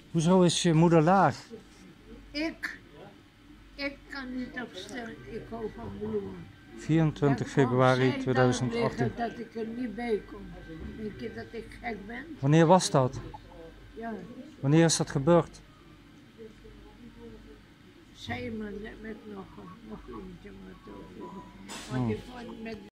Hoezo is je moeder laag? Ik kan niet opstellen, ik hou van bloemen. 24 februari 2018. Dat ik er niet bij kom. Denk je dat ik gek ben? Wanneer was dat? Ja, Wanneer is dat gebeurd? zei je maar net met nog eentje. Maar die vond met